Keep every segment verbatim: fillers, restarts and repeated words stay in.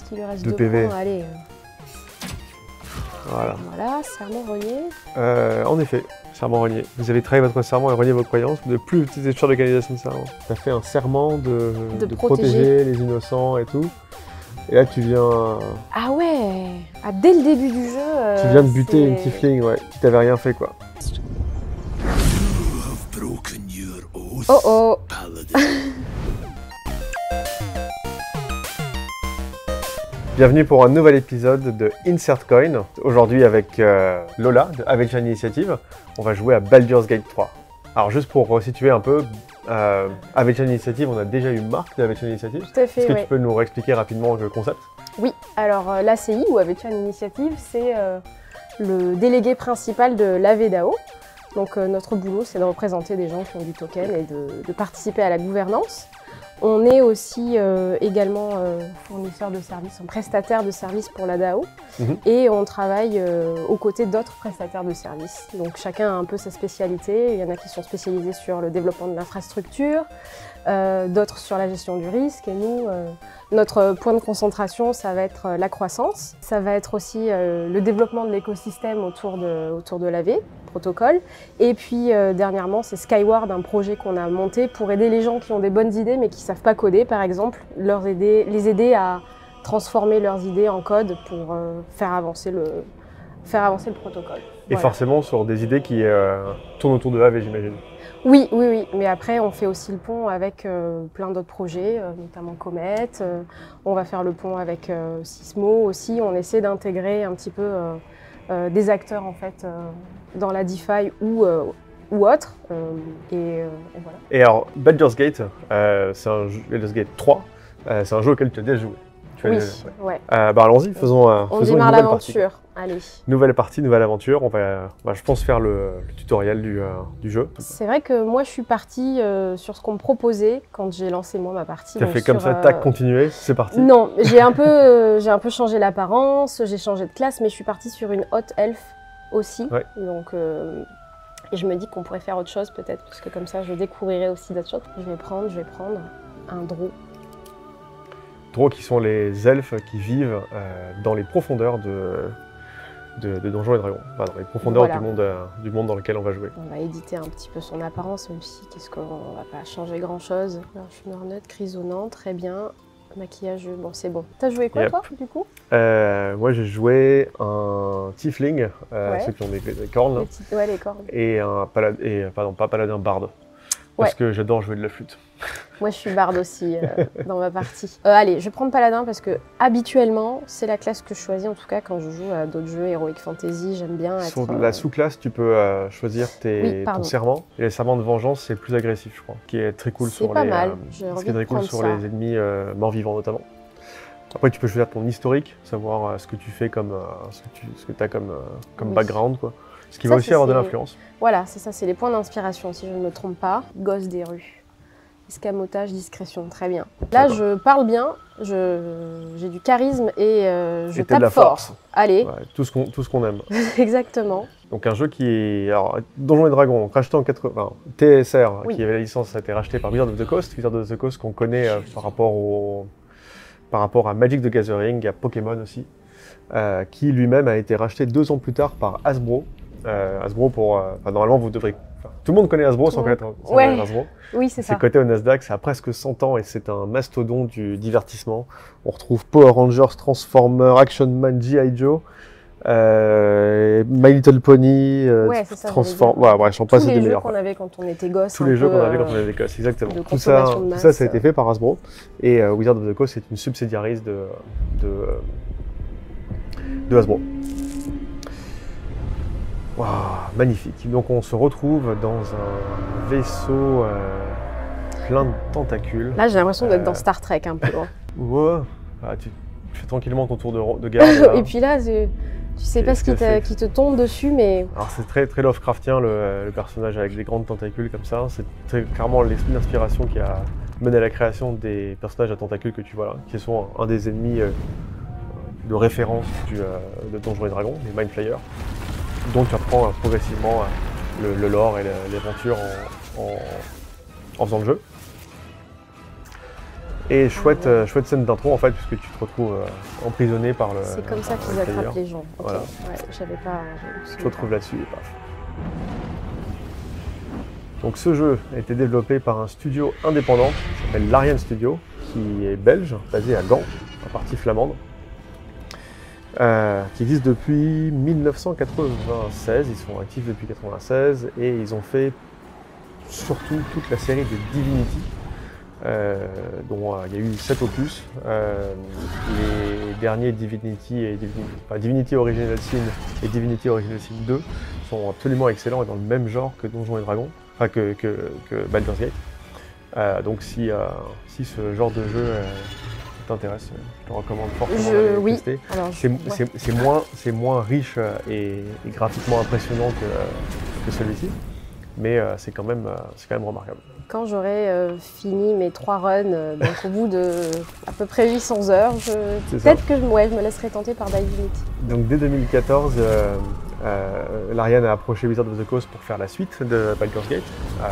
Qu'est-ce qu'il lui reste deux de P V. points? Allez. Voilà. Voilà, serment renié. Euh, en effet, serment renié. Vous avez trahi votre serment et renié vos croyances. Vous ne plus utiliser le champ de canalisation de serment. Tu as fait un serment de, De de protéger. protéger les innocents et tout. Et là, tu viens, Ah ouais, ah, dès le début du jeu. euh, tu viens de buter c'est- une tiefling, ouais, qui t'avait rien fait, quoi. Oh oh. Bienvenue pour un nouvel épisode de Insert Coin. Aujourd'hui avec euh, Lola de Avenger Initiative, on va jouer à Baldur's Gate trois. Alors juste pour resituer un peu, euh, Avenger Initiative, on a déjà eu Marc de Avenger Initiative. Tout à fait, Est-ce que ouais. tu peux nous réexpliquer rapidement le concept? Oui, alors euh, l'A C I, ou Avenger Initiative, c'est euh, le délégué principal de l'A V D A O. Donc euh, notre boulot, c'est de représenter des gens qui ont du token et de, de participer à la gouvernance. On est aussi euh, également euh, fournisseur de services, prestataire de services pour l'A D A O, Mhm. et on travaille euh, aux côtés d'autres prestataires de services. Donc chacun a un peu sa spécialité. Il y en a qui sont spécialisés sur le développement de l'infrastructure, euh, d'autres sur la gestion du risque, et nous, euh, notre point de concentration, ça va être euh, la croissance. Ça va être aussi euh, le développement de l'écosystème autour de, autour de l'A V, protocole. Et puis euh, dernièrement, c'est Skyward, un projet qu'on a monté pour aider les gens qui ont des bonnes idées mais qui ne savent pas coder, par exemple, leur aider, les aider à transformer leurs idées en code pour euh, faire avancer le, faire avancer le protocole. Et Voilà. forcément sur des idées qui euh, tournent autour de A V, j'imagine. Oui, oui, oui. Mais après, on fait aussi le pont avec euh, plein d'autres projets, euh, notamment Comet. Euh, on va faire le pont avec euh, Sismo aussi. On essaie d'intégrer un petit peu euh, euh, des acteurs en fait euh, dans la DeFi ou euh, ou autre. Euh, et, euh, et voilà. Et alors, Baldur's Gate, euh, c'est un jeu, Baldur's Gate trois, euh, c'est un jeu auquel tu as déjà joué. Tu as Oui, déjà- ouais. ouais. Euh, bah allons-y, faisons, euh, On faisons une démarre nouvelle partie. l'aventure. Allez. Nouvelle partie, nouvelle aventure. On va, bah, je pense, faire le, le tutoriel du, euh, du jeu. C'est vrai que moi, je suis partie euh, sur ce qu'on me proposait quand j'ai lancé moi ma partie. Tu as donc fait comme sur, ça, euh, tac, continuer, c'est parti. Non, j'ai un peu, euh, j'ai un peu changé l'apparence, j'ai changé de classe, mais je suis partie sur une haute elfe aussi. Ouais. Donc, euh, et je me dis qu'on pourrait faire autre chose peut-être, parce que comme ça, je découvrirai aussi d'autres choses. Je vais prendre, je vais prendre un drow. Drow qui sont les elfes qui vivent euh, dans les profondeurs de, de, de Donjons et Dragons. Enfin, dans les profondeurs Voilà. du, monde, euh, du monde dans lequel on va jouer. On va éditer un petit peu son apparence, même si qu'est-ce qu'on va pas changer grand-chose. Alors, je suis neutre, grisonnant, très bien. Maquillage, bon, c'est bon. T'as joué quoi, Yep. toi, du coup? Euh, moi, j'ai joué un tiefling, euh, Ouais. ceux qui ont des, des cornes, Les petites- Ouais, les cornes. et un paladin, et, pardon, pas paladin, barde. Parce Ouais. que j'adore jouer de la flûte. Moi, je suis barde aussi euh, dans ma partie. Euh, allez, je vais prendre paladin parce que habituellement, c'est la classe que je choisis. En tout cas, quand je joue à d'autres jeux, Heroic Fantasy, j'aime bien être. Sur euh, la sous-classe, tu peux euh, choisir tes, Oui, ton pardon. serment. Et le serment de vengeance, c'est le plus agressif, je crois. Qui est très cool C'est sur pas les, mal. euh, J'ai ce envie qui est de très cool prendre sur ça. les ennemis euh, morts-vivants notamment. Après, tu peux choisir ton historique, savoir euh, ce que tu fais comme, euh, ce que tu ce que as comme, euh, comme Oui. background, quoi. Ce qui Ça, va aussi c'est- avoir de c'est- l'influence. Voilà, c'est ça, c'est les points d'inspiration, si je ne me trompe pas. Gosse des rues. Escamotage, discrétion, très bien. Là, D'accord. je parle bien, je- j'ai du charisme et euh, je Et t'as tape de la fort. force. Allez, Ouais, tout ce qu'on tout ce qu'on aime. exactement. Donc un jeu qui est... Alors, Donjons et Dragons, donc racheté en quatre-vingts... Enfin, T S R, Oui. qui avait la licence, a été racheté par Wizards of the Coast. Wizards of the Coast qu'on connaît euh, par, rapport au... par rapport à Magic the Gathering, à Pokémon aussi, euh, qui lui-même a été racheté deux ans plus tard par Hasbro. Euh, Hasbro pour... euh, Enfin, normalement, vous devrez... Enfin, tout le monde connaît Hasbro sans Tout le connaître, sans Ouais. connaître Hasbro. Oui, c'est C'est ça. coté au Nasdaq, ça a presque cent ans et c'est un mastodonte du divertissement. On retrouve Power Rangers, Transformers, Action Man, G I. Joe, euh, My Little Pony, euh, Ouais, c'est ça, Transform... j'allais dire. Ouais, bref, j'en Tous passe les des jeux meilleurs. qu'on avait quand on était gosse. Tous un les jeux peu, qu'on avait euh, quand on était gosse, exactement. de Tout ça, consommation de tout ça, ça a masse. été fait par Hasbro. Et euh, Wizards of the Coast, c'est une subsidiarise de, de, de Hasbro. Waouh, magnifique. Donc on se retrouve dans un vaisseau euh, plein de tentacules. Là, j'ai l'impression d'être Euh, dans Star Trek un peu. hein. Ouais. Ah, tu, tu fais tranquillement ton tour de, ro- de garde. là. Et puis là, c'est- tu sais pas ce qui, Qu'est-ce que t'a- c'est qui te tombe dessus, mais Alors c'est très, très Lovecraftien le, le personnage avec des grandes tentacules comme ça. C'est très clairement l'es- l'inspiration qui a mené à la création des personnages à tentacules que tu vois là, qui sont un, un des ennemis euh, de référence du, euh, de Donjons et Dragons, les Mind Flayers, dont tu apprends euh, progressivement euh, le, le lore et le- l'aventure en, en, en faisant le jeu. Et chouette, ah, ouais. euh, chouette scène d'intro en fait, puisque tu te retrouves euh, emprisonné par le. C'est comme ça qu'ils attrapent les gens. Okay. Voilà. Ouais, j'avais pas. Tu te retrouves là-dessus et paf. Donc ce jeu a été développé par un studio indépendant qui s'appelle l'Ariane Studio, qui est belge, basé à Gand, en partie flamande, euh, qui existe depuis mille neuf cent quatre-vingt-seize. Ils sont actifs depuis mille neuf cent quatre-vingt-seize et ils ont fait surtout toute la série de Divinity. Euh, dont euh, il y a eu sept opus. Euh, les derniers Divinity et Divinity, enfin, Divinity Original Sin et Divinity Original Sin deux sont absolument excellents et dans le même genre que Donjons et Dragons, enfin que, que, que Baldur's Gate. Euh, donc si, euh, si ce genre de jeu euh, t'intéresse, je te recommande fortement de oui. tester. Je... C'est ouais. moins, moins riche et, et graphiquement impressionnant que, que celui-ci, mais euh, c'est quand, euh, quand même remarquable. Quand j'aurai euh, fini mes trois runs, euh, donc au bout de à peu près huit cents heures, peut-être que je, ouais, je me laisserai tenter par Divinity. Donc dès deux mille quatorze, euh, euh, l'Ariane a approché Wizards of the Coast pour faire la suite de Baldur's Gate. Euh,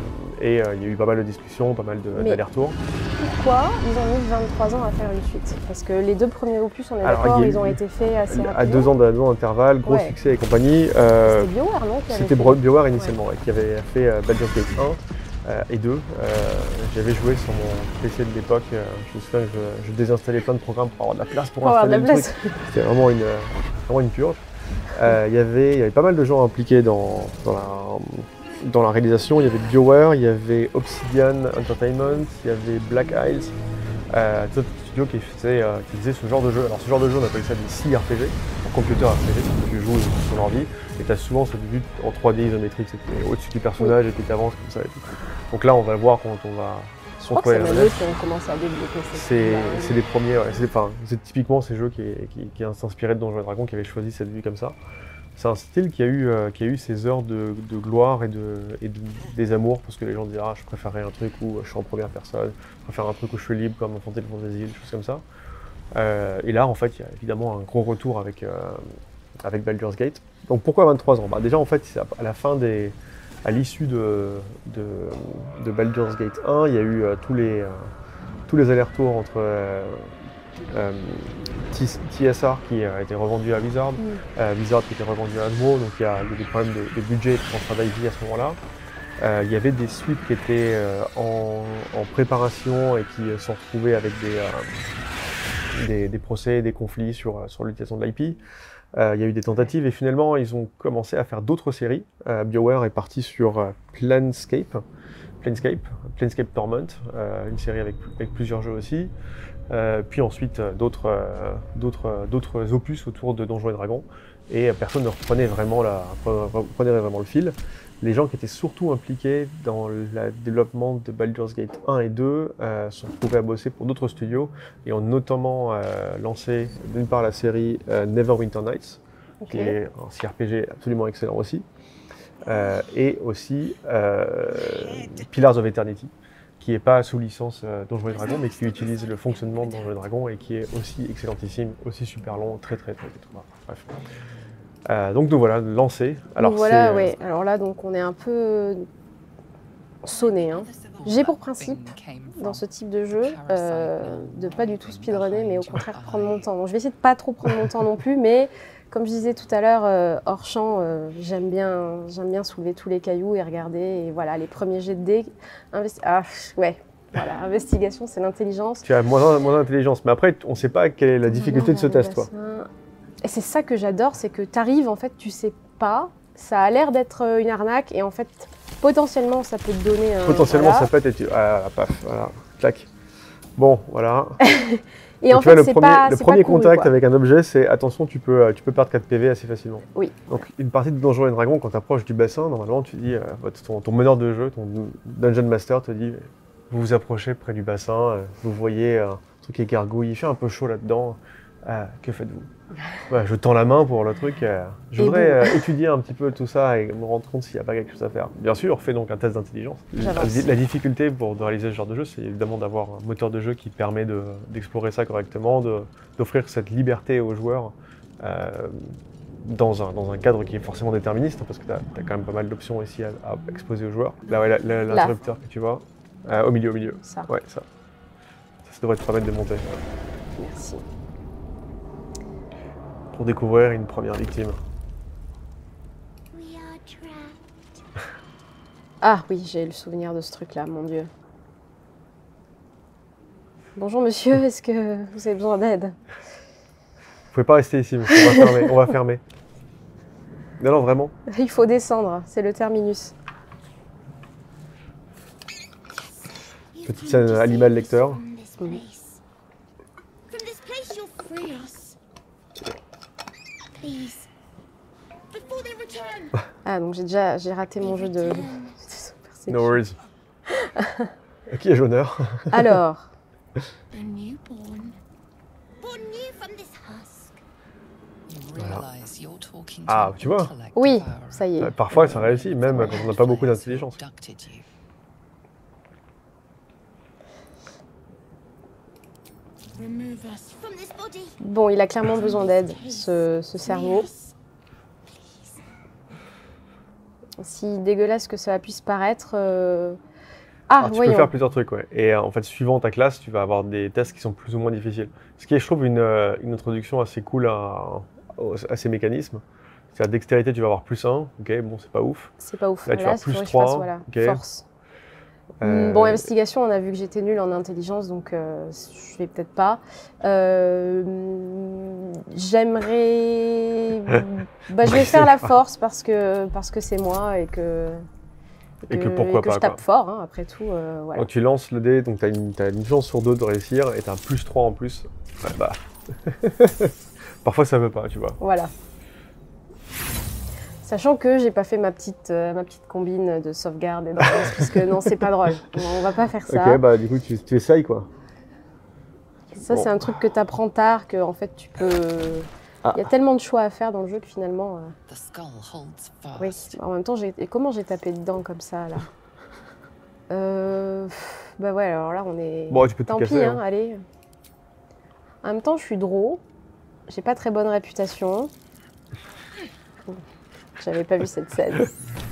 et euh, il y a eu pas mal de discussions, pas mal d'allers-retours. Pourquoi ils ont mis vingt-trois ans à faire une suite? Parce que les deux premiers opus, on est d'accord, ils ont été faits assez rapidement. À deux ans d'intervalle, gros ouais. succès et compagnie. Euh, C'était BioWare, non? C'était BioWare initialement, ouais. Ouais, qui avait fait euh, Baldur's Gate un. Euh, et deux, euh, j'avais joué sur mon P C de l'époque, euh, je me souviens que je, je désinstallais plein de programmes pour avoir de la place pour, pour installer le truc. C'était vraiment une, vraiment une purge. Euh, y avait, il y avait pas mal de gens impliqués dans, dans, la, dans la réalisation. Il y avait BioWare, il y avait Obsidian Entertainment, il y avait Black Isles, euh, d'autres studios qui faisaient, euh, qui faisaient ce genre de jeu. Alors ce genre de jeu, on appelle ça des C R P G, en computer R P G, c'est que tu joues sur ton ordi. Et tu as souvent cette vue en trois D isométrique, c'est au-dessus du personnage oui. et puis tu avances comme ça et tout. Donc là, on va le voir quand on va se retrouver. C'est même si on commence à développer ces C'est des premiers, ouais, c'est enfin, typiquement ces jeux qui, qui, qui s'inspiraient de Donjons et Dragons, qui avaient choisi cette vue comme ça. C'est un style qui a eu, euh, qui a eu ses heures de, de gloire et, de, et de, des amours, parce que les gens disent ah, je préférerais un truc où je suis en première personne, je préfère un truc où je suis libre comme Final Fantasy, des choses comme ça. Euh, et là, en fait, il y a évidemment un gros retour avec, euh, avec Baldur's Gate. Donc pourquoi vingt-trois ans? Bah, déjà, en fait, à la fin des, à l'issue de, de, de Baldur's Gate un, il y a eu euh, tous les, euh, tous les allers-retours entre euh, euh, T S R qui a été revendu à Wizard, mm. euh, Wizard qui était revendu à Hasbro, donc il y a eu des problèmes de, de budget et de transfert d'I P à ce moment-là. Euh, il y avait des suites qui étaient euh, en, en préparation et qui euh, se retrouvaient avec des, euh, des, des procès, des conflits sur, sur l'utilisation de l'I P. Euh, il y a eu des tentatives et finalement ils ont commencé à faire d'autres séries. Euh, BioWare est parti sur euh, Planescape, Planescape, Planescape Torment, euh, une série avec, avec plusieurs jeux aussi. Euh, puis ensuite euh, d'autres euh, d'autres d'autres opus autour de Donjons et Dragons. Et euh, personne ne reprenait vraiment, la, reprenait vraiment le fil. Les gens qui étaient surtout impliqués dans le développement de Baldur's Gate un et deux euh, sont retrouvés à bosser pour d'autres studios et ont notamment euh, lancé d'une part la série euh, Neverwinter Nights, okay. qui est un C R P G absolument excellent aussi, euh, et aussi euh, Pillars of Eternity, qui n'est pas sous licence euh, Donjons et Dragons, mais qui utilise le fonctionnement de Donjons et Dragons et qui est aussi excellentissime, aussi super long, très très très, très, très bref. Euh, donc nous voilà, lancé. Alors donc voilà, euh... ouais. Alors là, donc on est un peu sonné. Hein. J'ai pour principe, dans ce type de jeu, euh, de pas du tout speedrunner, mais au contraire prendre mon temps. Donc je vais essayer de pas trop prendre mon temps non plus, mais comme je disais tout à l'heure, euh, hors champ, euh, j'aime bien, j'aime bien soulever tous les cailloux et regarder. Et voilà, les premiers jets de dés. Investi ah, ouais. Voilà, investigation, c'est l'intelligence. Tu as moins, moins d'intelligence, mais après, on ne sait pas quelle est la difficulté de ce test, quoi. Et c'est ça que j'adore, c'est que tu arrives, en fait, tu sais pas, ça a l'air d'être une arnaque, et en fait, potentiellement, ça peut te donner un... Potentiellement, voilà. Ça peut être... Et tu... Ah, paf, voilà, clac. Bon, voilà. Et donc, en fait, c'est pas Le premier pas contact cool, avec un objet, c'est attention, tu peux, tu peux perdre quatre P V assez facilement. Oui. Donc, une partie de Donjons et Dragons, quand tu approches du bassin, normalement, tu dis, euh, ton, ton meneur de jeu, ton Dungeon Master te dit, vous vous approchez près du bassin, euh, vous voyez un truc qui gargouille, il fait un peu chaud là-dedans. Ah, que faites-vous? Ouais, je tends la main pour le truc. Euh, je et voudrais euh, étudier un petit peu tout ça et me rendre compte s'il n'y a pas quelque chose à faire. Bien sûr, fais donc un test d'intelligence. La, la difficulté pour de réaliser ce genre de jeu, c'est évidemment d'avoir un moteur de jeu qui permet d'explorer de, ça correctement, d'offrir cette liberté aux joueurs euh, dans, un, dans un cadre qui est forcément déterministe, parce que tu as, as quand même pas mal d'options ici à, à exposer aux joueurs. Là, ouais, l'interrupteur que tu vois, euh, au milieu, au milieu. Ça. Ouais, ça. Ça devrait te permettre de monter. Merci. Pour découvrir une première victime. Ah oui, j'ai le souvenir de ce truc-là, mon Dieu. Bonjour monsieur, est-ce que vous avez besoin d'aide? Vous pouvez pas rester ici, monsieur. On va fermer. On va fermer. Non, non, vraiment. Il faut descendre, c'est le terminus. Petite scène animal lecteur. Mhm. Ah, donc j'ai déjà j'ai raté mon jeu de... No worries. Qui ai-je l'honneur? Alors, voilà. Ah, tu vois. oui, ça y est. Parfois, ça réussit, même quand on n'a pas beaucoup d'intelligence. Bon, il a clairement besoin d'aide, ce, ce cerveau. Si dégueulasse que ça puisse paraître... euh, Ah, Alors, tu voyons. peux faire plusieurs trucs, ouais. Et euh, en fait, suivant ta classe, tu vas avoir des tests qui sont plus ou moins difficiles. Ce qui est, je trouve, une, euh, une introduction assez cool à, à ces mécanismes. C'est la dextérité, tu vas avoir plus un. Ok, bon, c'est pas ouf. C'est pas ouf. Là, tu vas Là, avoir plus il faudrait que je fasse, trois. voilà, Ok. force. Euh, Bon, investigation, on a vu que j'étais nulle en intelligence, donc euh, je vais peut-être pas. Euh, J'aimerais... bah, je vais faire la force parce que parce que c'est moi et que, Et que pourquoi que pas, je tape quoi. fort, hein, après tout. euh, voilà. Donc tu lances le dé, donc tu as une, t'as une chance sur deux de réussir et tu as un plus trois en plus. Ouais, bah. Parfois ça veut pas, tu vois. Voilà. Sachant que j'ai pas fait ma petite, euh, ma petite combine de sauvegarde et de relance, puisque non, c'est pas drôle. On va pas faire ça. Ok, bah du coup tu, tu essayes quoi. Ça, Bon. c'est un truc que tu apprends tard, que en fait tu peux. Ah. Il y a tellement de choix à faire dans le jeu que finalement. euh, Oui. En même temps, j'ai... Et comment j'ai tapé dedans comme ça là euh... pff, Bah ouais, alors là on est. Bon, tu peux te Tant casser. pis, hein, hein. allez. En même temps, je suis drôle. J'ai pas très bonne réputation. J'avais pas vu cette scène.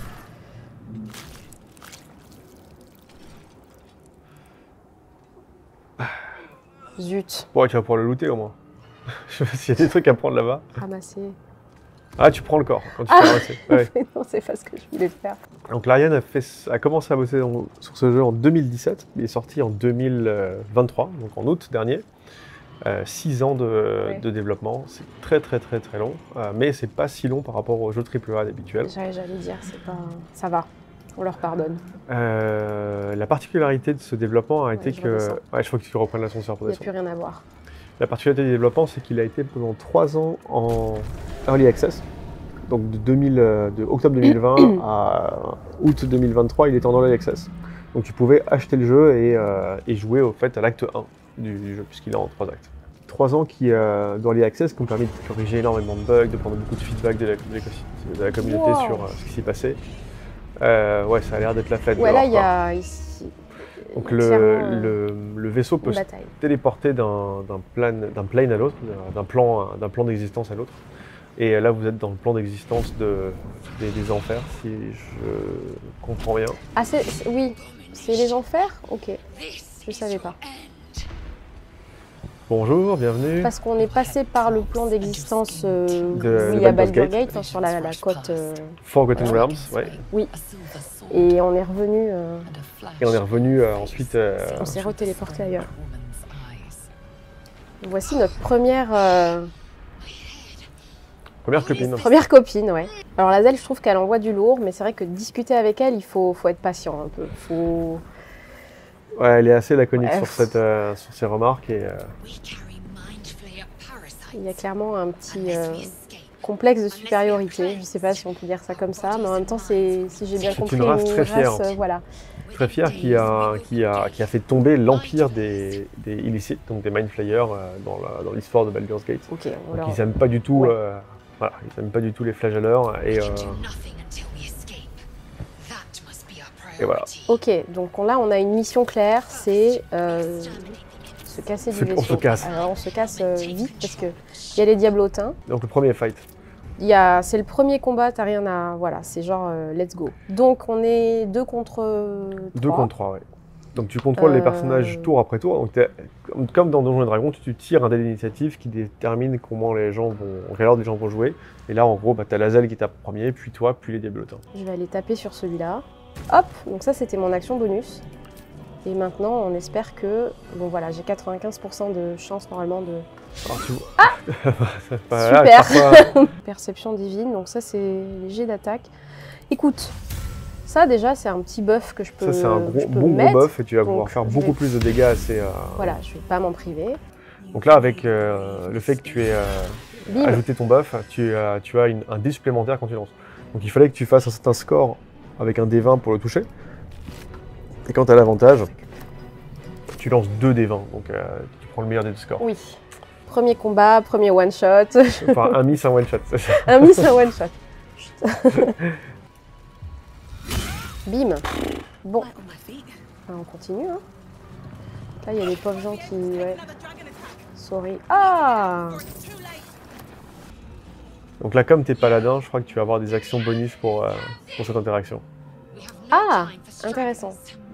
Zut, Bon, tu vas pouvoir le looter au moins. Je sais pas s'il y a des trucs à prendre là-bas. ramassé. Ah, tu prends le corps quand tu Ah. fais ramasser. Ouais. Mais non, c'est pas ce que je voulais faire. Donc l'Ariane a, fait, a commencé à bosser dans- sur ce jeu en deux mille dix-sept. Il est sorti en deux mille vingt-trois, donc en août dernier. Euh, six ans de, Ouais. de développement, c'est très très très très long, euh, mais c'est pas si long par rapport aux jeux triple A habituels. J'allais j'allais dire, c'est pas. Ça va, on leur pardonne. Euh, la particularité de ce développement a Ouais, été je que... redescends. Ouais, je faut que tu reprennes l'ascenseur pour Il n'y a descendre. plus rien à voir. La particularité du développement, c'est qu'il a été pendant trois ans en Early Access. Donc de, deux mille, euh, de octobre deux mille vingt à août deux mille vingt-trois, il était en Early Access. Donc tu pouvais acheter le jeu et, euh, et jouer au fait à l'acte un du, du jeu, puisqu'il est en trois actes. Trois ans qui, euh, d'Early Access qui ont permis de corriger énormément de bugs, de prendre beaucoup de feedback de la, de la communauté Wow. sur euh, ce qui s'est passé. Euh, ouais, ça a l'air d'être la fête. Ouais, dehors, là, il y quoi. a ici. Donc il y a le, clairement, euh, le, le vaisseau peut une se bataille. téléporter d'un d'un plane, d'un plane à l'autre, d'un plan, d'un plan d'existence à l'autre. Et là, vous êtes dans le plan d'existence de, des, des enfers, si je comprends bien. Ah, c'est, c'est- oui, c'est les enfers. Ok, je savais pas. Bonjour, bienvenue. Parce qu'on est passé par le plan d'existence euh, De- où il de y a Baldur's Baldur's Gate. Gate, hein, sur la, la côte. euh, Forgotten Realms, ouais. Oui, et on est revenu. euh, Et on est revenu euh, ensuite. euh, on s'est retéléporté ailleurs. Voici notre première, euh, Première copine. première copine, ouais. Alors la Zelle, je trouve qu'elle envoie du lourd, mais c'est vrai que discuter avec elle, il faut, faut être patient un peu. Faut... Ouais, elle est assez laconique Ouais. sur, cette, euh, sur ses remarques. Et, euh, Il y a clairement un petit euh, complexe de supériorité. Je sais pas si on peut dire ça comme ça, mais en même temps, c'est, si j'ai bien C'est compris, une race très fière. euh, voilà. très fier qui a, qui, a, qui a fait tomber l'empire des, des illicites, donc des Mind Flayers, euh, dans, la- dans l'histoire de Baldur's Gate. Ok, on Donc leur... ils aiment pas du tout, Ouais. euh, voilà, ils aiment pas du tout les flagelleurs et, euh, et voilà. Ok, donc on- là, on a une mission claire, c'est euh, se casser du Se- on vaisseau. se casse. Alors on se casse euh, vite parce que il y a les diablotins. Donc le premier fight. Il y a, c'est le premier combat, t'as rien à, voilà, c'est genre euh, let's go. Donc on est deux contre euh, Deux trois. contre trois, ouais. Donc tu contrôles Euh, les personnages tour après tour. Donc t'es- comme dans Donjons et Dragons, tu, tu tires un dé d'initiative qui détermine comment les gens vont, quelle ordre les gens vont jouer. Et là, en gros, bah, t'as Lazel qui tape premier, puis toi, puis les Diablotins. Je vais aller taper sur celui-là. Hop, donc ça c'était mon action bonus. Et maintenant, on espère que... Bon voilà, j'ai quatre-vingt-quinze pour cent de chance normalement de... Alors, tu vois- Ah Voilà, super. parfois- Perception divine, donc ça c'est léger d'attaque. Écoute, ça déjà c'est un petit buff que je peux Ça, c'est un que gros, je peux bon mettre. gros buff et tu vas Donc, pouvoir faire je beaucoup vais- plus de dégâts assez. euh, Voilà, je vais pas m'en priver. Donc là, avec euh, le fait que tu aies euh, Bim. ajouté ton buff, tu as, tu as une- un dé supplémentaire quand tu lances. Donc il fallait que tu fasses un certain score avec un dé vingt pour le toucher. Et quand tu as l'avantage, tu lances deux dé vingt. Donc euh, tu prends le meilleur des deux scores. Oui. Premier combat, premier one shot. Enfin, un miss, un one shot. Un miss, un one shot. Bim. Bon, Ah, on continue. Hein. Là, il y a des pauvres gens qui. Ouais. Sorry. Ah. Donc là, comme tu es paladin, je crois que tu vas avoir des actions bonus pour, euh, pour cette interaction. Ah, intéressant.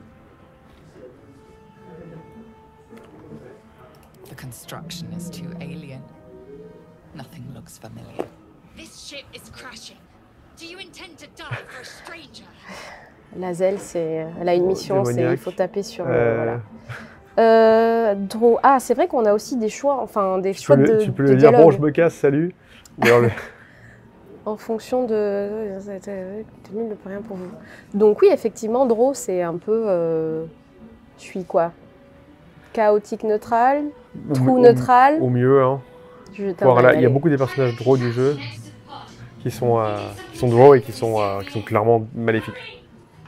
The construction is too alien. Nothing looks familiar. This ship is crashing. Do you intend to die for a stranger? Lazel, c'est, elle a une mission, c'est démoniaque. il faut taper sur. euh, Euh, voilà. Euh, Draw. Ah, c'est vrai qu'on a aussi des choix, enfin des Tu choix peux, de, le, tu peux de le dire, dialogue bon, je me casse, salut. D'ailleurs, le- en fonction de. Tenu ne peut rien pour vous. Donc oui, effectivement, Draw, c'est un peu. euh, Je suis quoi? Chaotique neutral, trou au- neutral. Au mieux, hein. Je vais Voir, là, il y a allez. beaucoup des personnages draw du jeu qui sont, euh, qui sont draw et qui sont, euh, qui sont clairement maléfiques.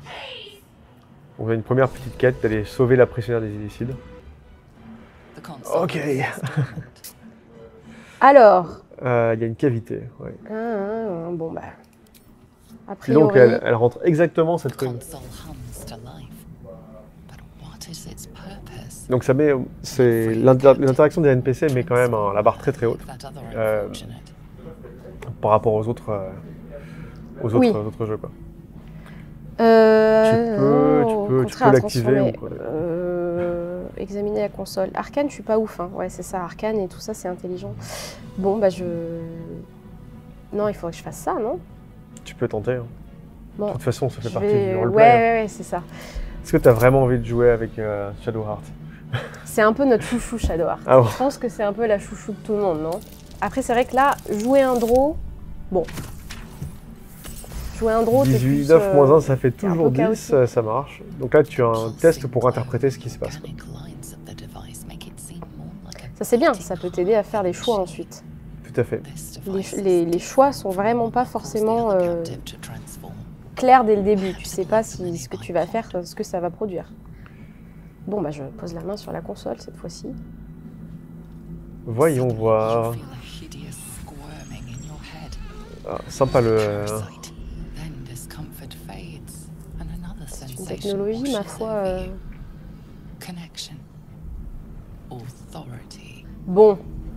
On a une première petite quête d'aller sauver la prisonnière des Illicides. The console Ok. is dormant. Alors. Euh, Il y a une cavité. Ouais. ah, ah, ah, bon bah. A Et donc priori. elle, elle rentre exactement cette The rune. console hums to life. But what is its purpose? Donc ça met, c'est l'inter- l'interaction des N P C met quand même un- la barre très très haute That other Euh, unfortunate. par rapport aux autres, euh, aux autres, Oui. aux autres jeux quoi. Euh, Tu peux- tu au peux- tu contraire, peux l'activer transformer. ou quoi. Euh, examiner la console. Arcane, je suis pas ouf. Hein. Ouais, c'est ça, Arcane et tout ça, c'est intelligent. Bon, bah je. Non, il faudrait que je fasse ça, non? Tu peux tenter. hein. Bon, De toute façon, ça fait je partie vais- du Ouais, roleplay. hein. ouais, ouais, c'est ça. Est-ce que tu as vraiment envie de jouer avec euh, Shadowheart? C'est un peu notre chouchou Shadowheart. Ah bon. Je pense que c'est un peu la chouchou de tout le monde, non? Après, c'est vrai que là, jouer un draw, bon. Jouer un draw, c'est dix-huit, plus, neuf euh, moins un, ça fait c'est un peu toujours dix, chaotique. euh, ça marche. Donc là, tu as un test pour interpréter ce qui se passe. quoi. Organic lines of the device make it seem more like a Ça c'est bien, fleeting ça peut t'aider à faire des choix ensuite. Tout à fait. This Les, device les- is les choix sont vraiment pas cause the forcément other euh, captive to transform. clairs dès le début. Tu sais pas si ce que tu vas faire, ce que ça va produire. Bon bah je pose la main sur la console cette fois-ci. Voyons Suddenly, voir. you feel a hideous squirming in your head. Ah, sympa le. euh, Parasite. Then discomfort fades, and another C'est une sensation technologie, ma washes foi. over euh, you. Connection. Authority. Bon,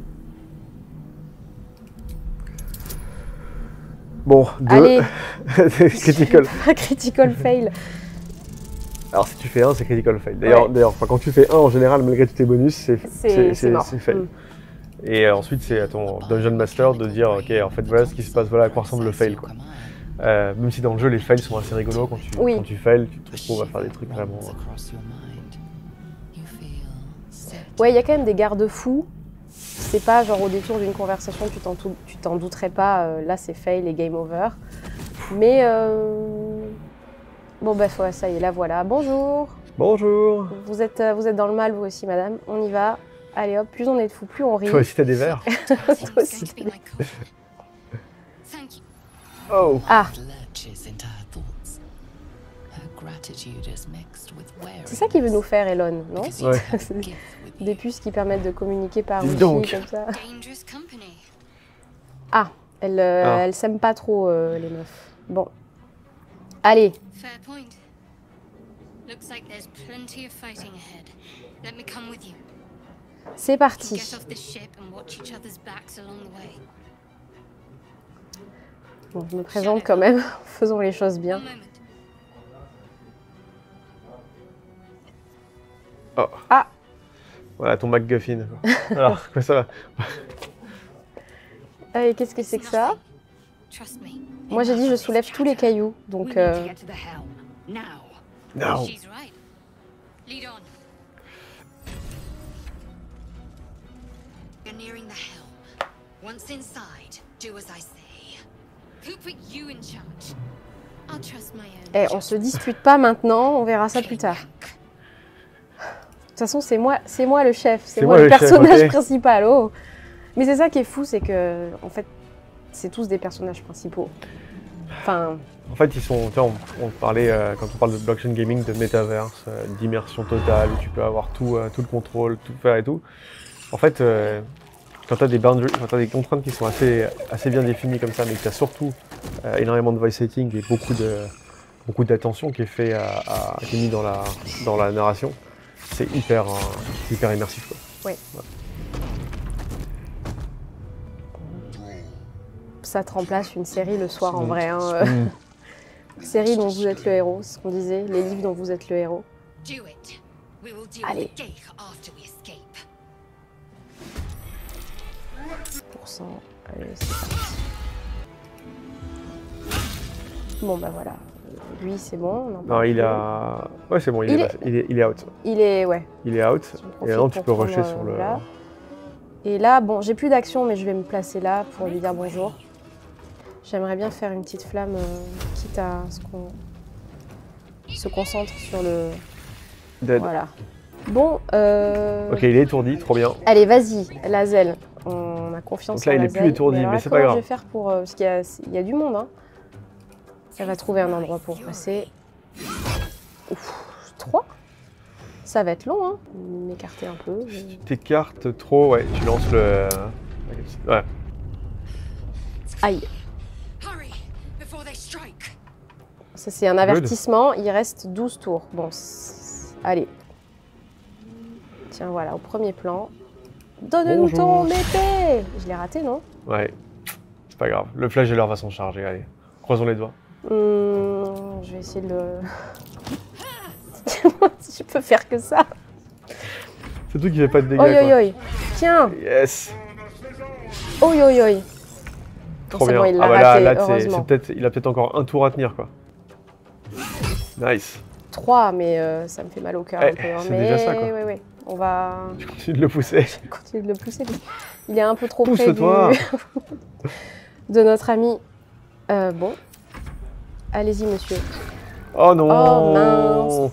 Bon, deux. allez, Critical. critical fail. Alors si tu fais un, c'est critical fail. D'ailleurs, Ouais. d'ailleurs, enfin, quand tu fais un en général, malgré tous tes bonus, c'est C'est c'est mort. c'est fail. Mm. Et euh, ensuite, c'est à ton Dungeon Master de dire, ok, en fait, voilà ce qui se passe, voilà à quoi ressemble le fail. Quoi. Euh, même si dans le jeu, les fails sont assez rigolos, quand tu, Oui. quand tu fails, tu te retrouves à faire des trucs vraiment. Ouais, il y a quand même des garde-fous. C'est pas genre au détour d'une conversation, tu t'en tou- tu t'en douterais pas, euh, là c'est fail et game over. Mais euh... bon bah ouais, ça y est, là voilà. Bonjour, Bonjour. vous êtes, euh, vous êtes dans le mal vous aussi madame, on y va. Allez hop, plus on est de fous, plus on rit. Toi aussi, t'as des verres. Toi It's going aussi. to be my call. Thank you. Oh. Ah, c'est ça qu'il veut nous faire Elon, non? Ouais. Des puces qui permettent de communiquer par Dis wifi donc. comme ça. Dangerous company. Ah, elles, euh, Ah. elles s'aiment pas trop euh, les meufs. Bon. Allez, Fair point. Looks like there's plenty of fighting ahead. Let me come with you. c'est Get parti. off this ship and watch each other's backs along the way. Bon, je me présente quand même, faisons les choses bien. One moment. Oh. Ah. Voilà ton MacGuffin. Alors, quoi ça va? Ah, et qu'est-ce que c'est que ça? Trust me. Moi j'ai dit je soulève tous les cailloux, donc... Euh... Non. She's right. Lead on. You're nearing the helm. Once inside, do as I say. Who put you in charge? I'll trust my own. Eh, on se dispute pas maintenant, on verra ça plus tard. De toute façon, c'est moi, c'est moi le chef, c'est moi, moi le, le personnage chef, okay. principal. Oh. Mais c'est ça qui est fou, c'est que, en fait, c'est tous des personnages principaux. Enfin... En fait, ils sont, tu vois, on, on parlait, euh, quand on parle de blockchain gaming, de métaverse, euh, d'immersion totale, où tu peux avoir tout, euh, tout le contrôle, tout faire et tout. En fait, euh, quand tu as des boundaries, quand tu as des contraintes qui sont assez, assez bien définies comme ça, mais que tu as surtout euh, énormément de voice setting et beaucoup de beaucoup d'attention qui est fait à, à, qui est mis dans la, dans la narration, c'est hyper, euh, hyper immersif, quoi. Oui. Ouais. Ça te remplace une série le soir en mmh. vrai. Hein, euh... mmh. Série dont vous êtes le héros, c'est ce qu'on disait, les livres dont vous êtes le héros. Allez. pour cent. Allez, c'est parti. Bon bah voilà. Lui c'est bon. Non, non il a... Ouais c'est bon, il, il, est... Est... il, est... il est out. Il est... ouais. Il est out. Et maintenant tu peux rusher euh, sur le... Là. Et là, bon, j'ai plus d'action, mais je vais me placer là pour lui dire bonjour. J'aimerais bien faire une petite flamme, euh, quitte à ce qu'on se concentre sur le... Dead. Voilà. Bon, euh... Ok, il est étourdi, trop bien. Allez, vas-y, Lazel. On a confiance Donc là, en il Lazel. est plus étourdi, mais, mais c'est pas grave. Comment je vais faire pour... Euh, parce qu'il y a, il y a du monde, hein. Elle va trouver un endroit pour passer. Ouf, trois. Ça va être long, hein. M'écarter un peu. Si tu t'écartes trop, ouais, tu lances le... Ouais. Aïe. Ça, c'est un avertissement. Il reste douze tours. Bon, allez. Tiens, voilà, au premier plan. Donne-nous ton épée. Je l'ai raté, non? Ouais. C'est pas grave. Le flagelleur va s'en charger, allez. Croisons les doigts. Hum, je vais essayer de le... Je peux faire que ça. C'est tout qui fait pas de dégâts. Oi, oi, oi. Tiens. Yes. Oi, oi, oi. Trop bien. Bon, il ah bah raté, là, là peut-être, il a peut-être encore un tour à tenir, quoi. Nice. trois, mais euh, ça me fait mal au cœur eh, un peu. Hein. C'est mais déjà ça, quoi. Oui, oui. On va... Tu continues de le pousser. Je continue de le pousser. Il est un peu trop Pousse-toi. près du... de notre ami. Euh, bon. Allez-y, monsieur. Oh non. Oh mince.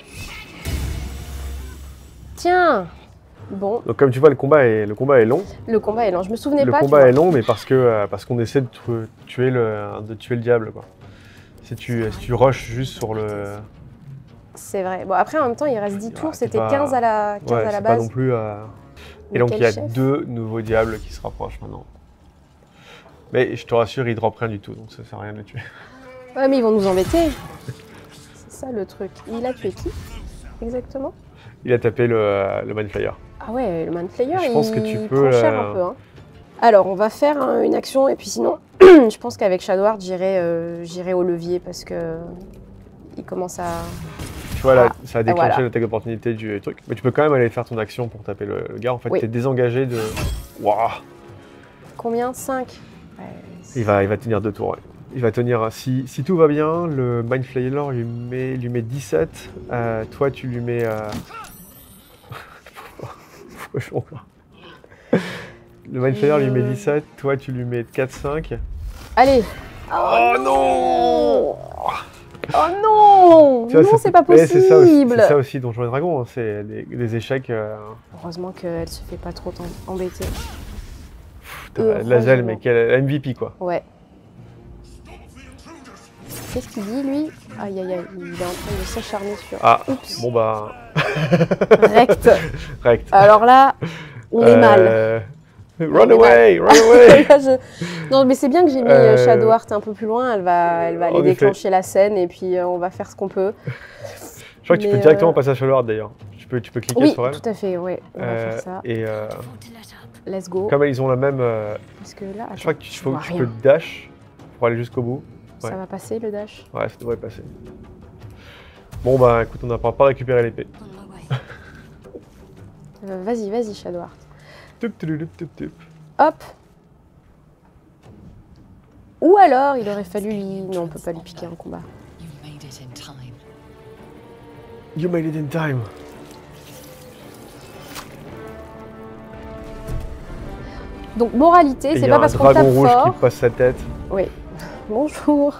Tiens. Bon. Donc comme tu vois, le combat est, le combat est long. Le combat est long. Je me souvenais le pas. Le combat est long, mais parce que euh, parce qu'on essaie de tuer le de tuer le diable, quoi. Si tu si tu rushes juste sur le. C'est vrai. Bon après en même temps il reste dix tours. C'était pas... quinze à la quinze ouais, à la base. Pas non plus. Euh... Et donc il y a chef. deux nouveaux diables qui se rapprochent maintenant. Mais je te rassure, ils droppent rien du tout, donc ça sert à rien de les tuer. Ouais, mais ils vont nous embêter. C'est ça le truc. Il a tué qui exactement? Il a tapé le, le Mindflayer. Ah ouais, le Mindflayer, je il, pense que tu il peux, prend cher euh... un peu. Hein. Alors, on va faire hein, une action, et puis sinon, je pense qu'avec Shadowheart, j'irai euh, au levier, parce que il commence à... Tu vois, là, ah, ça a déclenché voilà. l'attaque d'opportunité du truc. Mais tu peux quand même aller faire ton action pour taper le, le gars. En fait, oui. Tu es désengagé de... Waouh. Combien? cinq ouais, il, va, il va tenir deux tours, ouais. Il va tenir, si, si tout va bien, le Mindflayer lui met, lui met dix-sept, euh, toi tu lui mets... Euh... Pourquoi je fais encore Le Mindflayer euh... lui met dix-sept, toi tu lui mets quatre cinq. Allez. Oh, oh non. Oh non. Vois, non, c'est pas possible. C'est ça, aussi, ça aussi Donjons et Dragons, hein. C'est des, des échecs... Euh... Heureusement qu'elle se fait pas trop embêter. Lazel, mais quel M V P quoi. Ouais. Qu'est-ce qu'il dit lui? Aïe aïe aïe, il est en train de s'acharner sur... Ah, oups. Bon bah... Rect. Rect. Alors là, on est euh... mal. Run away, run away. je... Non mais c'est bien que j'ai mis euh... Shadowheart un peu plus loin, elle va, elle va aller déclencher effet. la scène et puis euh, on va faire ce qu'on peut. Je crois que mais tu peux directement euh... passer à Shadowheart d'ailleurs. Tu peux, tu peux cliquer oui, sur elle. Oui, tout à fait, ouais. On va faire ça. Et euh... let's go. Comme ils ont la même... Euh... Parce que là, attends, je crois que tu, faut, tu peux dash pour aller jusqu'au bout. Ouais. Ça va passer le dash? Ouais, ça devrait passer. Bon bah écoute, on n'a pas récupéré l'épée. Euh, vas-y, vas-y, Shadowheart. Tup, tup, tup, tup, tup. Hop. Ou alors, il aurait fallu lui... Non, on peut pas lui piquer en combat. You made it in time. You made it in time. Donc, moralité, Et c'est y a pas un parce qu'on tape dragon rouge fort... qui passe sa tête. Oui. Bonjour.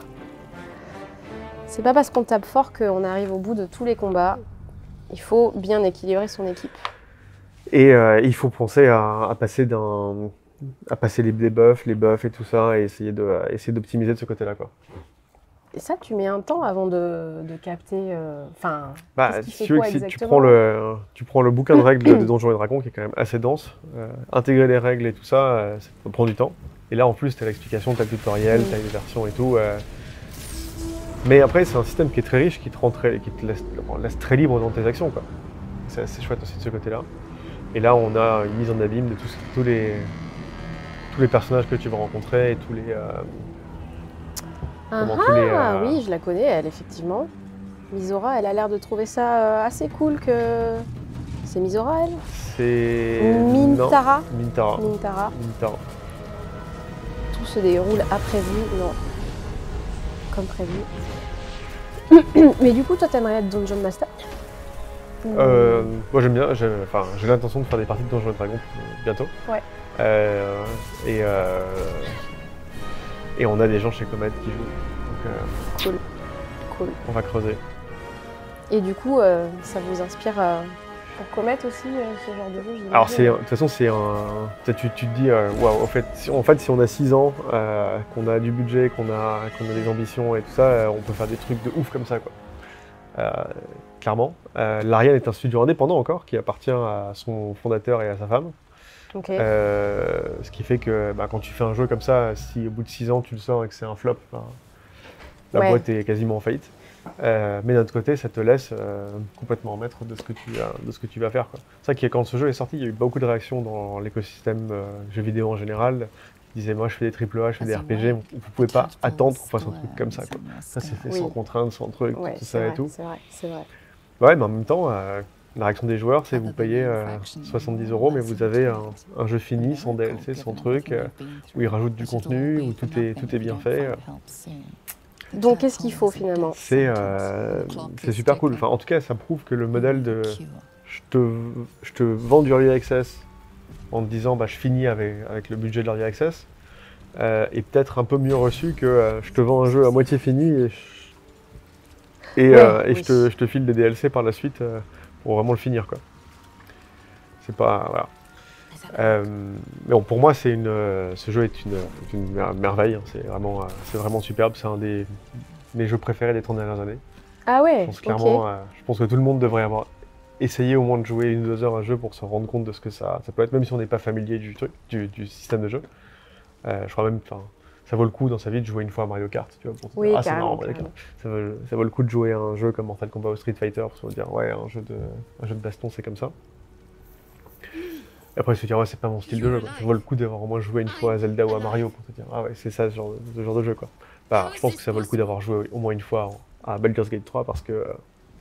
C'est pas parce qu'on tape fort qu'on arrive au bout de tous les combats. Il faut bien équilibrer son équipe. Et euh, il faut penser à, à passer d'un, à passer les debuffs, les buffs et tout ça, et essayer de, euh, essayer d'optimiser de ce côté-là, quoi. Et ça, tu mets un temps avant de, de capter... Enfin, euh, Bah, qu'est-ce qui fait si, quoi si tu exactement prends le, tu prends le bouquin de règles de Donjons et Dragons, qui est quand même assez dense, euh, intégrer les règles et tout ça, euh, ça prend du temps. Et là, en plus, tu as l'explication, tu as le tutoriel, Mm. tu as les versions et tout. euh. Mais après, c'est un système qui est très riche, qui te, rend très- qui te laisse, laisse très libre dans tes actions, quoi. C'est assez chouette aussi de ce côté-là. Et là, on a une mise en abîme de tous, tous, les, tous les personnages que tu vas rencontrer et tous les... euh, Ah, comment tous les, ah, euh, oui, je la connais, elle, effectivement. Misora, elle a l'air de trouver ça euh, assez cool que... C'est Misora, elle C'est... Mintara. Non, Mintara. Mintara. Mintara. Tout se déroule après vous, non. Comme prévu. Mais du coup, toi, t'aimerais être Dungeon Master Ou- Euh, moi j'aime bien, j'ai enfin, j'ai l'intention de faire des parties de Donjons et Dragons euh, bientôt. Ouais. Euh, et, euh, et on a des gens chez Comet qui jouent. Donc euh, Cool. Cool. on va creuser. Et du coup, euh, ça vous inspire euh, pour Comet aussi, euh, ce genre de jeu j'imagine. Alors c'est, de toute façon c'est un... Tu, tu te dis, euh, waouh, en fait, si, en fait si on a six ans, euh, qu'on a du budget, qu'on a, qu'on a des ambitions et tout ça, euh, on peut faire des trucs de ouf comme ça, quoi. Euh, clairement. Euh, Larian est un studio indépendant encore, qui appartient à son fondateur et à sa femme. Ok. Euh, ce qui fait que bah, quand tu fais un jeu comme ça, si au bout de six ans tu le sors et que c'est un flop, bah, la Ouais. boîte est quasiment en faillite. Euh, mais d'un autre côté, ça te laisse euh, complètement en maître de ce que tu, euh, de ce que tu vas faire, quoi. C'est vrai que quand ce jeu est sorti, il y a eu beaucoup de réactions dans l'écosystème euh, jeux vidéo en général. Ils disaient, moi je fais des triple A, je fais des R P G, vous pouvez pas attendre qu'on fasse un truc comme ça, quoi. Ça c'est fait Oui. sans contrainte, sans truc, Ouais, tout c'est ça vrai, et tout. c'est vrai, c'est vrai. Ouais, mais en même temps, euh, la réaction des joueurs, c'est vous payez euh, soixante-dix euros, mais vous avez un, un jeu fini, sans D L C, sans truc, euh, où ils rajoutent du contenu, où tout est, tout est bien fait. euh. Donc, qu'est-ce qu'il faut, finalement C'est euh, c'est super cool. Enfin, en tout cas, ça prouve que le modèle de je te, je te vends du Early Access en te disant bah, je finis avec, avec le budget de l'Early Access euh, est peut-être un peu mieux reçu que euh, je te vends un jeu à moitié fini et, je, et, Ouais, euh, et oui. je, te, je te file des D L C par la suite euh, pour vraiment le finir, quoi. C'est pas... Voilà. Euh, mais bon, pour moi, c'est une, euh, ce jeu est une, est une mer- merveille. Hein. C'est vraiment, euh, c'est vraiment superbe. C'est un des mes jeux préférés des trente dernières années. Ah ouais, Je pense clairement, ok. euh, je pense que tout le monde devrait avoir essayé au moins de jouer une ou deux heures à un jeu pour se rendre compte de ce que ça, ça peut être, même si on n'est pas familier du truc, du, du système de jeu. Euh, je crois même, enfin, ça vaut le coup dans sa vie de jouer une fois à Mario Kart, tu vois, pour se Oui, dire, ah c'est carrément, marrant Mario Kart. carrément. Ça vaut, ça vaut le coup de jouer à un jeu comme Mortal Kombat ou Street Fighter pour se dire ouais, un jeu de, un jeu de baston c'est comme ça. Et après se dire ouais, c'est pas mon style de jeu, quoi. Ça vaut le coup d'avoir au moins joué une fois à Zelda ou à Mario pour te dire ah ouais, c'est ça ce genre, de- ce genre de jeu, quoi. Bah, je pense que ça vaut le coup d'avoir joué au moins une fois à Baldur's Gate trois parce que euh,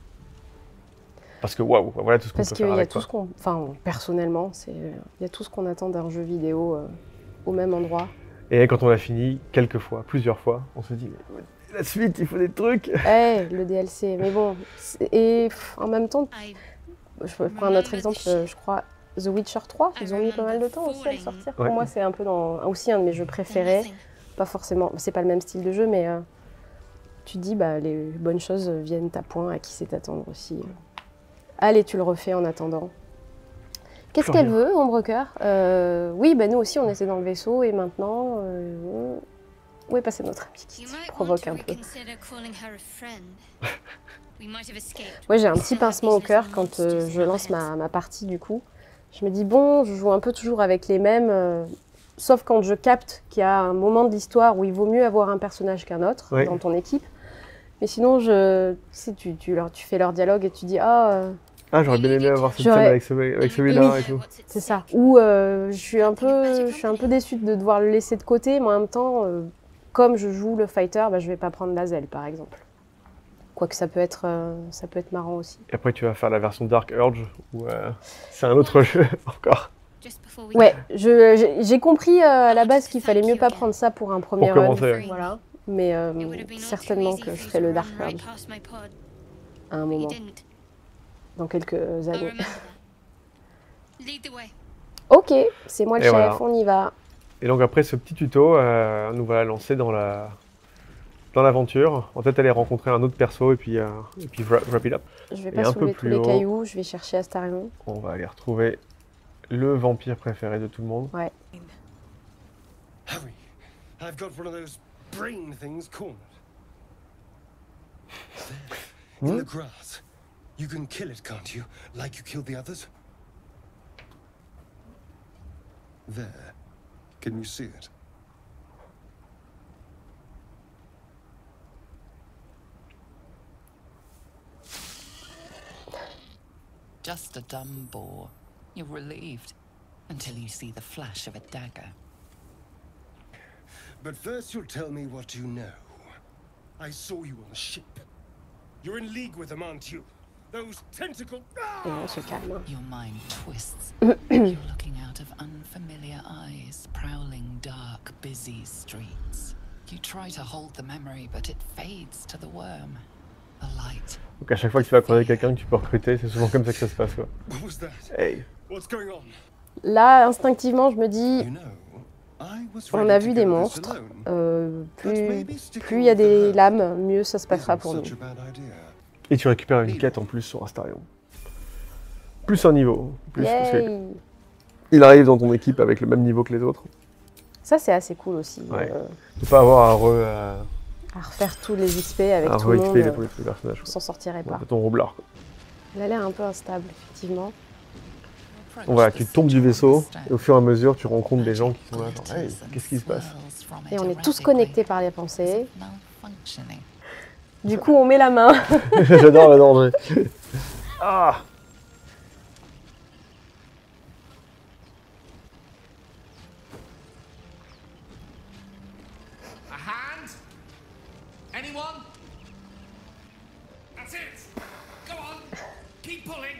parce que waouh, voilà tout ce qu'on Parce peut qu'il faire y a avec, tout quoi. ce qu'on... Enfin, personnellement, c'est... il y a tout ce qu'on attend d'un jeu vidéo euh, au même endroit. Et quand on l'a fini, quelques fois, plusieurs fois, on se dit mais la suite, il faut des trucs. Eh, le D L C, mais bon. c'est- Et pff, en même temps, I je prends un autre exemple, euh, je crois, The Witcher trois, ils ont mis pas mal de temps aussi à le sortir. Ouais. Pour moi, c'est un peu dans... aussi un de mes jeux préférés. Pas forcément, c'est pas le même style de jeu, mais euh, tu te dis, bah, les bonnes choses viennent à point, à qui c'est attendre aussi. Allez, tu le refais en attendant. Qu'est-ce Plus qu'elle rien. veut, Ombrecoeur euh, Oui, bah, nous aussi, on était dans le vaisseau, et maintenant... euh, où est passé notre ami qui You might want provoque to un peu. reconsider calling her a friend. We might have escaped. Moi, j'ai un petit pincement au cœur quand euh, je lance ma, ma partie, du coup. Je me dis, bon, je joue un peu toujours avec les mêmes, euh, sauf quand je capte qu'il y a un moment de l'histoire où il vaut mieux avoir un personnage qu'un autre Ouais. dans ton équipe. Mais sinon, je, tu, sais, tu, tu, leur, tu fais leur dialogue et tu dis, ah, euh, Ah, j'aurais bien aimé avoir cette J'aurais- scène avec, ce- avec celui-là Oui. et tout. c'est ça. Ou euh, je suis un peu, je suis un peu déçue de devoir le laisser de côté, mais en même temps, euh, comme je joue le fighter, bah, je vais pas prendre la zèle, par exemple. Quoique ça peut être, euh, ça peut être marrant aussi. Et après, tu vas faire la version Dark Urge, où euh, c'est un autre jeu encore. Just before we Ouais, je- j'ai j'ai compris euh, à la base qu'il fallait mieux pas prendre ça pour un premier Pour run. commencer, ouais. Voilà. Mais euh, It would have been all too certainement easy que je for you ferai to le run Dark right Urge past my pod, à un but you moment, didn't. dans quelques I années. remember that. Lead the way. Ok, c'est moi le Et chef, voilà. on y va. Et donc après ce petit tuto, euh, nous voilà lancés dans la dans l'aventure. En fait, aller rencontrer un autre perso et puis, euh, et puis wrap, wrap it up. Je vais Et pas un peu soulever tous plus les haut. cailloux, je vais chercher Astarion. On va aller retrouver le vampire préféré de tout le monde. Ouais. Harry, I've got one of those brain things cornered. There, in the grass. You can kill it, can't you? Like you killed the others? There. Can you see it? Just a dumb bore. You're relieved until you see the flash of a dagger. But first you'll tell me what you know. I saw you on the ship. You're in league with them, aren't you? Those tentacle... Et on se calme. hein. Your mind twists. You're looking out of unfamiliar eyes, prowling dark, busy streets. You try to hold the memory, but it fades to the worm. The light. Donc à chaque fois que tu vas croiser quelqu'un que tu peux recruter, c'est souvent comme ça que ça se passe, quoi. What was that? Hey. What's going on? Là, instinctivement, je me dis, You know, I was on ready a to vu go des this monstres. alone. Euh, But plus maybe sticking plus il y a with the des herd lames, mieux ça se passera isn't pour nous. such a bad idea. Et tu récupères une quête en plus sur Astarion. Plus un niveau. Plus, parce que Yay. il arrive dans ton équipe avec le même niveau que les autres. Ça, c'est assez cool aussi. Ouais. euh, De pas avoir à, re, à, à refaire tous les X P avec à tout le re-X monde, P les, euh, tous les personnages. on quoi. s'en sortirait Bon, pas. t'as ton roublard, quoi. Il a l'air un peu instable, effectivement. Donc voilà, tu tombes du vaisseau et au fur et à mesure tu rencontres des gens qui sont là genre hey, qu'est-ce qui se passe? Et on est tous connectés par les pensées. Du coup, on met la main. J'adore le danger. Ah. A hand? Anyone? That's it! Go on! Keep pulling!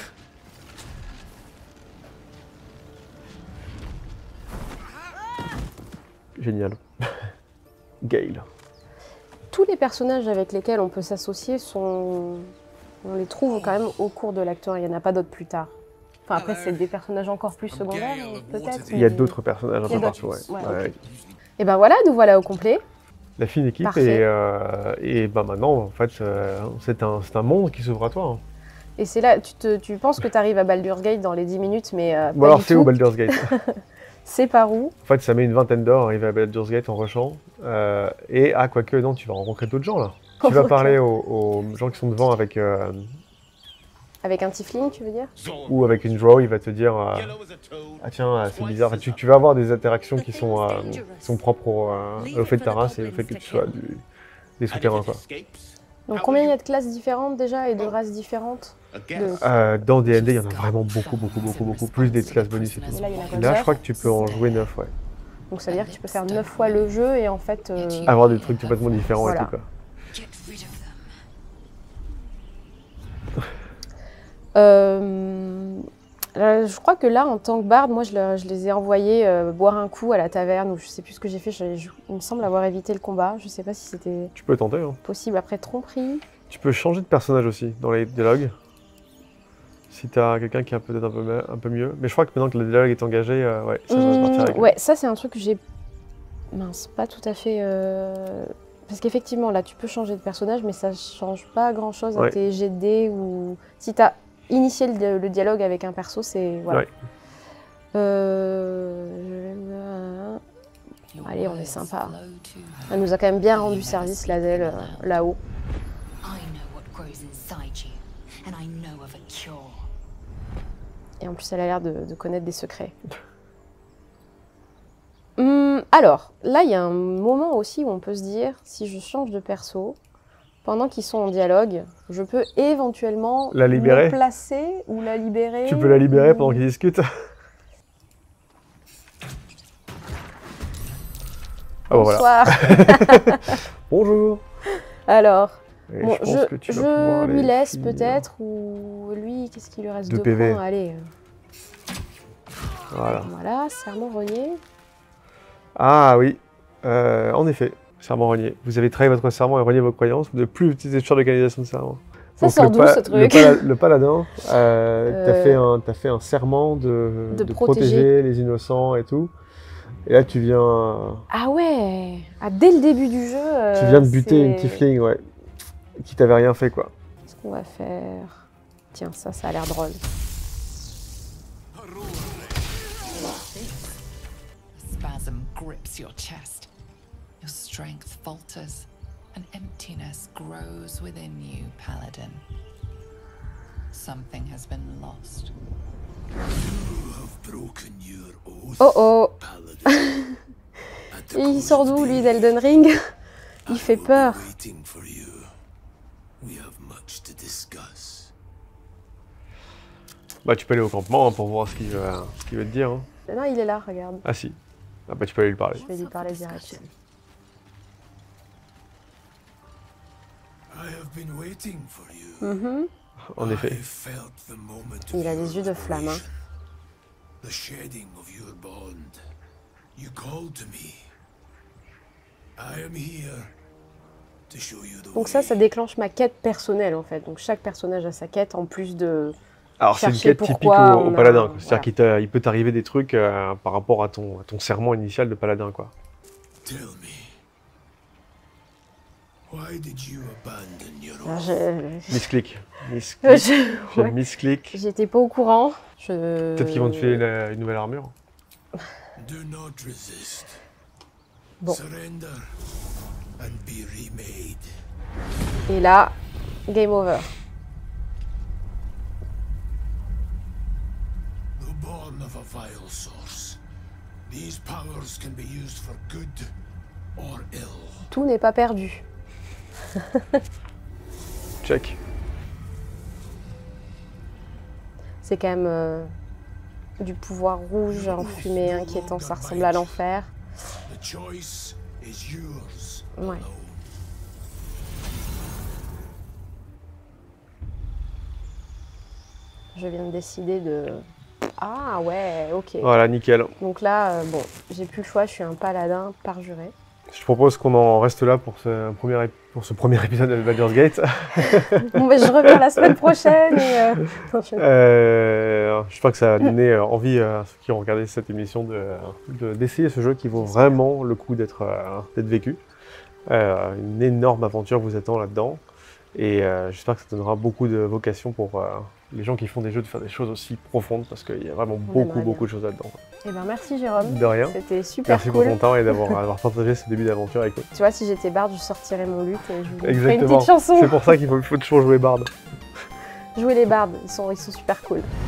Génial. Gale. Tous les personnages avec lesquels on peut s'associer sont... On les trouve quand même au cours de l'acteur, il n'y en a pas d'autres plus tard. Enfin après, c'est des personnages encore plus secondaires, peut-être. Il y a mais- d'autres personnages un Il y a peu partout. d'autres, Ouais. ouais, Ouais. Et ben voilà, nous voilà au complet. La fine équipe Parfait. et, euh, et bah maintenant en fait euh, c'est un, c'est un monde qui s'ouvre à toi. Hein. Et c'est là, tu, te, tu penses que tu arrives à Baldur's Gate dans les dix minutes, mais euh, Ou pas alors du c'est tout. où Baldur's Gate? C'est par où? En fait ça met une vingtaine d'heures à arriver à Baldur's Gate en rushant. Euh, et ah quoique non tu vas rencontrer d'autres gens là. Tu vas Ok. parler aux, aux gens qui sont devant avec euh, Avec un tiefling, tu veux dire? ou avec une drow, il va te dire euh, ah tiens euh, c'est bizarre. Enfin, tu, tu vas avoir des interactions qui sont, euh, qui sont propres au, euh, au fait de ta race et au fait que tu sois du, des souterrains quoi. Donc combien il y a de classes différentes déjà et de races différentes? De- Euh, dans D and D il y en a vraiment beaucoup beaucoup beaucoup beaucoup plus des classes bonus et tout. Et là, il y en a Et comme là ça. je crois que tu peux en jouer neuf ouais. Donc ça veut dire que tu peux faire neuf fois le jeu et en fait... euh, Avoir des trucs complètement différents Voilà. et tout quoi. Get rid of them. Euh, euh, je crois que là, en tant que barde, moi, je, le- je les ai envoyés euh, boire un coup à la taverne, ou je sais plus ce que j'ai fait. Je- je- il me semble avoir évité le combat. Je sais pas si c'était Tu peux tenter hein. possible après tromperie. Tu peux changer de personnage aussi dans les dialogues. Si t'as quelqu'un qui est peut-être un peu, me- un peu mieux. Mais je crois que maintenant que le dialogue est engagé, euh, ouais, ça va se partir Mmh, avec. ouais, ça, c'est un truc que j'ai. Mince, pas tout à fait. euh, Parce qu'effectivement, là, tu peux changer de personnage, mais ça change pas grand-chose à Ouais. tes G D ou. Si t'as initié le, le dialogue avec un perso, c'est. Voilà. Ouais. Euh, Allez, on est sympa. Elle nous a quand même bien rendu service, la Zelle, euh, là-haut. I know what grows inside you, and I know of a cure. Et en plus, elle a l'air de, de connaître des secrets. Hum, alors, là, il y a un moment aussi où on peut se dire, si je change de perso, pendant qu'ils sont en dialogue, je peux éventuellement La libérer. me placer ou la libérer. Tu peux la libérer ou- pendant qu'ils discutent. Ah bon, voilà. Bonsoir. Bonjour. Alors, Et Bon, je pense je, que tu vas je pouvoir lui les laisse finir. peut-être, ou lui, qu'est-ce qu'il lui reste? Deux Deux P V. points, allez. Voilà. Voilà, serment renié. Ah oui, euh, en effet, serment renié. Vous avez trahi votre serment et renié vos croyances. Vous ne plus utiliser de champ de canalisation de serment. Ça Donc, sort le d'où, pa- ce le, truc? pala- le paladin, euh, t'as Euh, fait, un- t'as fait un serment de, de de protéger. protéger les innocents et tout. Et là, tu viens, Ah ouais, ah, dès le début du jeu. euh, tu viens de buter une c'est- tiefling, ouais, qui t'avait rien fait, quoi. Qu'est-ce qu'on va faire? Tiens, ça, ça a l'air drôle. A spasm grips your chest. Your strength falters. An emptiness grows within you, Paladin. Something has been lost. Oh oh. Et il sort d'où, lui, d'Elden Ring? Il fait peur. Bah, tu peux aller au campement hein, pour voir ce qu'il veut, ce qu'il veut te dire. Hein. Non, il est là, regarde. Ah si. Ah bah, tu peux aller lui parler. Je vais lui parler direct. Mhm. En effet. Il a des yeux de flamme. Hein. The shedding of your bond. You called to me. I am here to show you the Donc ça, ça déclenche ma quête personnelle, en fait. Donc chaque personnage a sa quête, en plus de... Alors c'est une chercher quête typique pourquoi au, au on a- paladin. quoi. C'est-à-dire voilà. qu'il t'a- il peut t'arriver des trucs euh, par rapport à ton, à ton serment initial de paladin, quoi. Tell me. Why did you abandon your Alors, oath? je... Misclick. Misclick. je- J'ai ouais. misclick. J'étais pas au courant. Je... Peut-être qu'ils vont te filer la- une nouvelle armure. Do not resist. Bon. Surrender and be remade. Et là, game over. The born of a vile source. These powers can be used for good or ill. Tout n'est pas perdu. Check. C'est quand même euh, du pouvoir rouge enfumé, inquiétant, ça ressemble à l'enfer. The choice is yours. Ouais. Je viens de décider de... Ah ouais, ok. Voilà, nickel. Donc là, euh, bon, j'ai plus le choix, je suis un paladin parjuré. Je propose qu'on en reste là pour ce premier, ép- pour ce premier épisode de Baldur's Gate. Bon, bah, je reviens la semaine prochaine et... euh, non, je- Euh, J'espère que ça a donné euh, envie à ceux qui ont regardé cette émission de, de- d'essayer ce jeu qui vaut vraiment le coup d'être euh, d'être vécu. Euh, une énorme aventure vous attend là-dedans. Et euh, j'espère que ça donnera beaucoup de vocation pour euh, les gens qui font des jeux de faire des choses aussi profondes parce qu'il y a vraiment beaucoup, aimerait beaucoup bien. de choses là-dedans. Eh ben, merci Jérôme. De rien. C'était super Merci cool. pour ton temps et d'avoir d'avoir partagé ce début d'aventure avec nous. Tu vois, si j'étais barde, je sortirais mon luth et je vous ferais une Exactement. petite chanson. C'est pour ça qu'il faut, faut toujours jouer barde. Jouer les bardes, ils sont, ils sont super cool.